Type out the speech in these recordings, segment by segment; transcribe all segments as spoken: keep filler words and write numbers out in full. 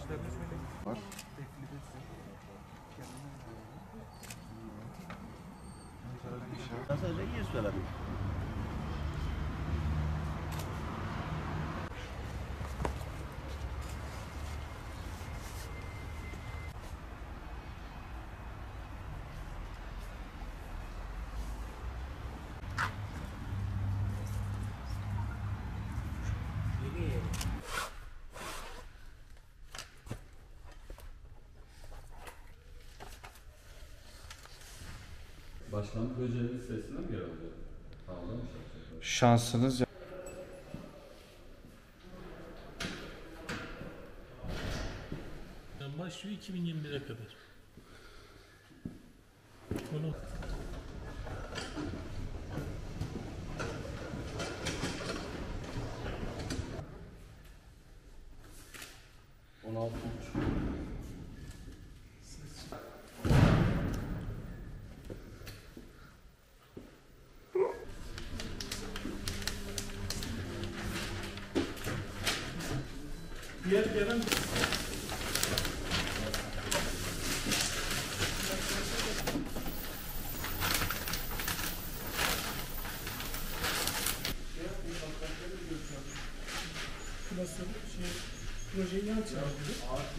Var. Sadece iyi söyledim. Başkan projenin listesine mi yer alıyor? Tamam mı? Şansınız ya. Başlıyor iki bin yirmi bire kadar. Onu on altı buçuk. diğer gelen Şurası şey projeyi yan çağırdı.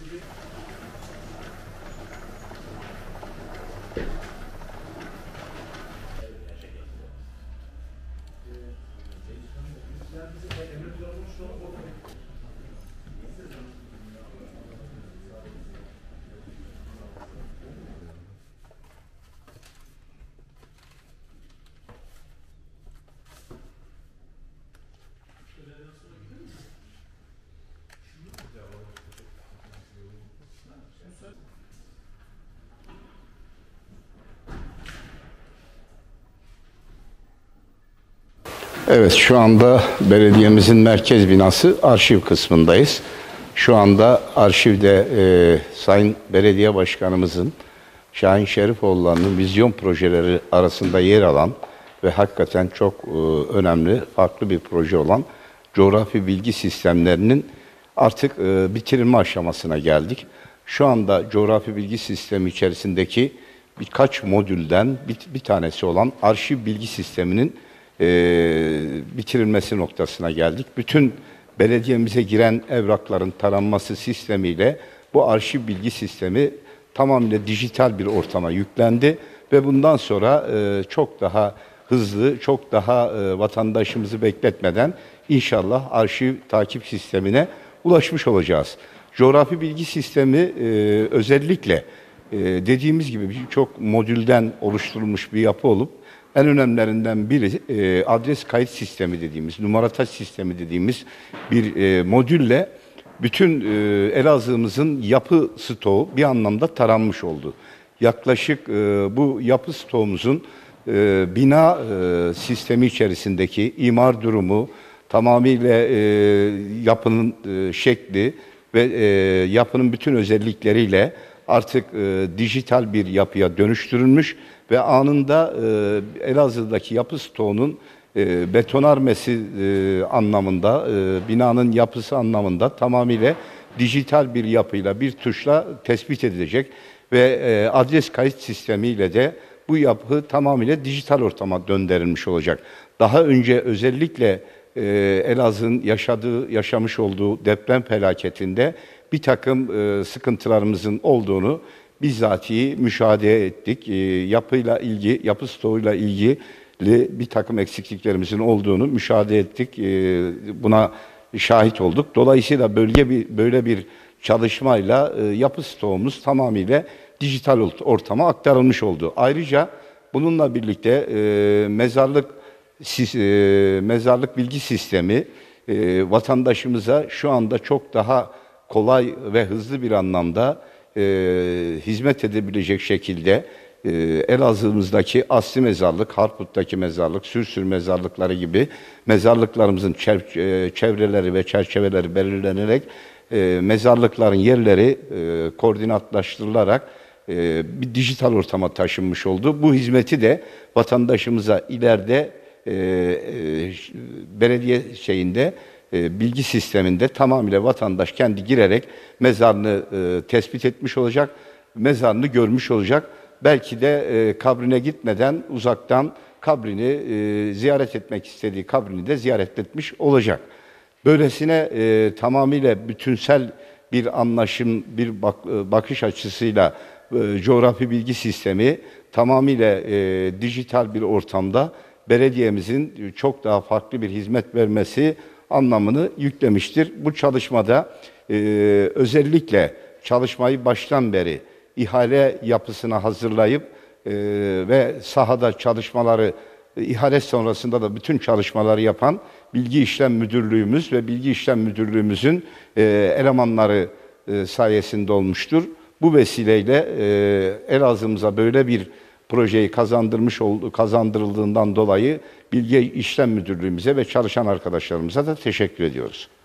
Evet, şu anda belediyemizin merkez binası arşiv kısmındayız. Şu anda arşivde e, Sayın Belediye Başkanımızın Şahin Şerifoğulları'nın vizyon projeleri arasında yer alan ve hakikaten çok e, önemli, farklı bir proje olan coğrafi bilgi sistemlerinin artık e, bitirilme aşamasına geldik. Şu anda coğrafi bilgi sistemi içerisindeki birkaç modülden bir, bir tanesi olan arşiv bilgi sisteminin e, bitirilmesi noktasına geldik. Bütün belediyemize giren evrakların taranması sistemiyle bu arşiv bilgi sistemi tamamıyla dijital bir ortama yüklendi ve bundan sonra e, çok daha hızlı, çok daha e, vatandaşımızı bekletmeden inşallah arşiv takip sistemine ulaşmış olacağız. Coğrafi bilgi sistemi e, özellikle e, dediğimiz gibi birçok modülden oluşturulmuş bir yapı olup en önemlilerinden biri e, adres kayıt sistemi dediğimiz, numarataç sistemi dediğimiz bir e, modülle bütün e, Elazığ'ımızın yapı stoğu bir anlamda taranmış oldu. Yaklaşık e, bu yapı stoğumuzun e, bina e, sistemi içerisindeki imar durumu, tamamıyla e, yapının e, şekli ve e, yapının bütün özellikleriyle artık e, dijital bir yapıya dönüştürülmüş ve anında e, Elazığ'daki yapı stoğunun e, betonarmesi e, anlamında, e, binanın yapısı anlamında tamamıyla dijital bir yapıyla, bir tuşla tespit edilecek ve e, adres kayıt sistemiyle de bu yapı tamamıyla dijital ortama döndürülmüş olacak. Daha önce özellikle e, Elazığ'ın yaşadığı, yaşamış olduğu deprem felaketinde bir takım e, sıkıntılarımızın olduğunu bizzatihi müşahede ettik. E, yapıyla ilgi, yapı stoğuyla ilgili bir takım eksikliklerimizin olduğunu müşahede ettik. E, buna şahit olduk. Dolayısıyla bölge bir böyle bir çalışmayla e, yapı stoğumuz tamamıyla dijital ortama aktarılmış oldu. Ayrıca bununla birlikte e, mezarlık sis, e, mezarlık bilgi sistemi e, vatandaşımıza şu anda çok daha kolay ve hızlı bir anlamda e, hizmet edebilecek şekilde e, Elazığ'ımızdaki asli mezarlık, Harput'taki mezarlık, Sürsür mezarlıkları gibi mezarlıklarımızın çevreleri ve çerçeveleri belirlenerek e, mezarlıkların yerleri e, koordinatlaştırılarak e, bir dijital ortama taşınmış oldu. Bu hizmeti de vatandaşımıza ileride e, e, belediye şeyinde e, bilgi sisteminde tamamıyla vatandaş kendi girerek mezarını e, tespit etmiş olacak, mezarını görmüş olacak. Belki de e, kabrine gitmeden uzaktan kabrini e, ziyaret etmek istediği kabrini de ziyaret etmiş olacak. Böylesine e, tamamıyla bütünsel bir anlaşım, bir bak, e, bakış açısıyla e, coğrafi bilgi sistemi tamamıyla e, dijital bir ortamda belediyemizin çok daha farklı bir hizmet vermesi anlamını yüklemiştir. Bu çalışmada e, özellikle çalışmayı baştan beri ihale yapısına hazırlayıp e, ve sahada çalışmaları, e, ihale sonrasında da bütün çalışmaları yapan Bilgi İşlem Müdürlüğümüz ve Bilgi İşlem Müdürlüğümüzün e, elemanları e, sayesinde olmuştur. Bu vesileyle e, Elazığ'ımıza böyle bir projeyi kazandırmış oldu, kazandırıldığından dolayı Bilgi İşlem Müdürlüğümüze ve çalışan arkadaşlarımıza da teşekkür ediyoruz.